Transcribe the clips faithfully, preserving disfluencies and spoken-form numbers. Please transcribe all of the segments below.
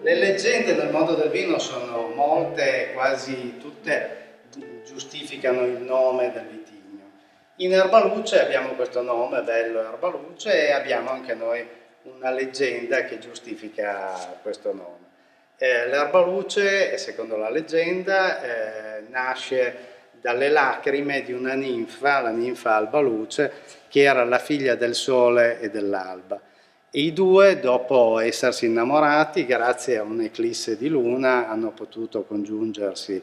Le leggende nel mondo del vino sono molte, quasi tutte giustificano il nome del vitigno. In Erbaluce abbiamo questo nome, bello Erbaluce, e abbiamo anche noi una leggenda che giustifica questo nome. Eh, L'Erbaluce, secondo la leggenda, eh, nasce dalle lacrime di una ninfa, la ninfa Albaluce, che era la figlia del sole e dell'alba. I due, dopo essersi innamorati, grazie a un'eclisse di luna, hanno potuto congiungersi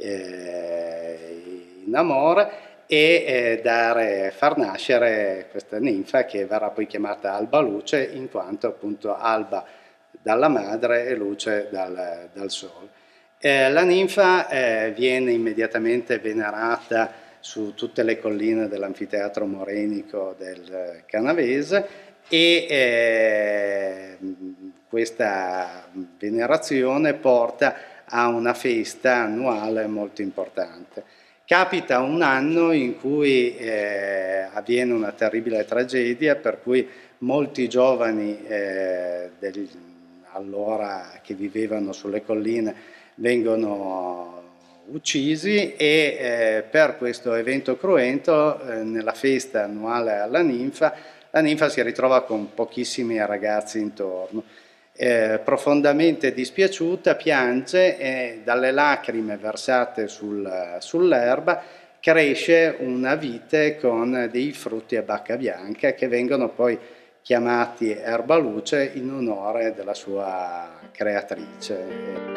eh, in amore e eh, dare, far nascere questa ninfa che verrà poi chiamata Albaluce, in quanto appunto alba dalla madre e luce dal, dal sole. Eh, la ninfa eh, viene immediatamente venerata su tutte le colline dell'anfiteatro morenico del Canavese e eh, questa venerazione porta a una festa annuale molto importante. Capita un anno in cui eh, avviene una terribile tragedia per cui molti giovani eh, del, allora che vivevano sulle colline vengono uccisi e eh, per questo evento cruento eh, nella festa annuale alla ninfa la ninfa si ritrova con pochissimi ragazzi intorno. Eh, profondamente dispiaciuta, piange e dalle lacrime versate sul, sull'erba cresce una vite con dei frutti a bacca bianca che vengono poi chiamati Erbaluce in onore della sua creatrice.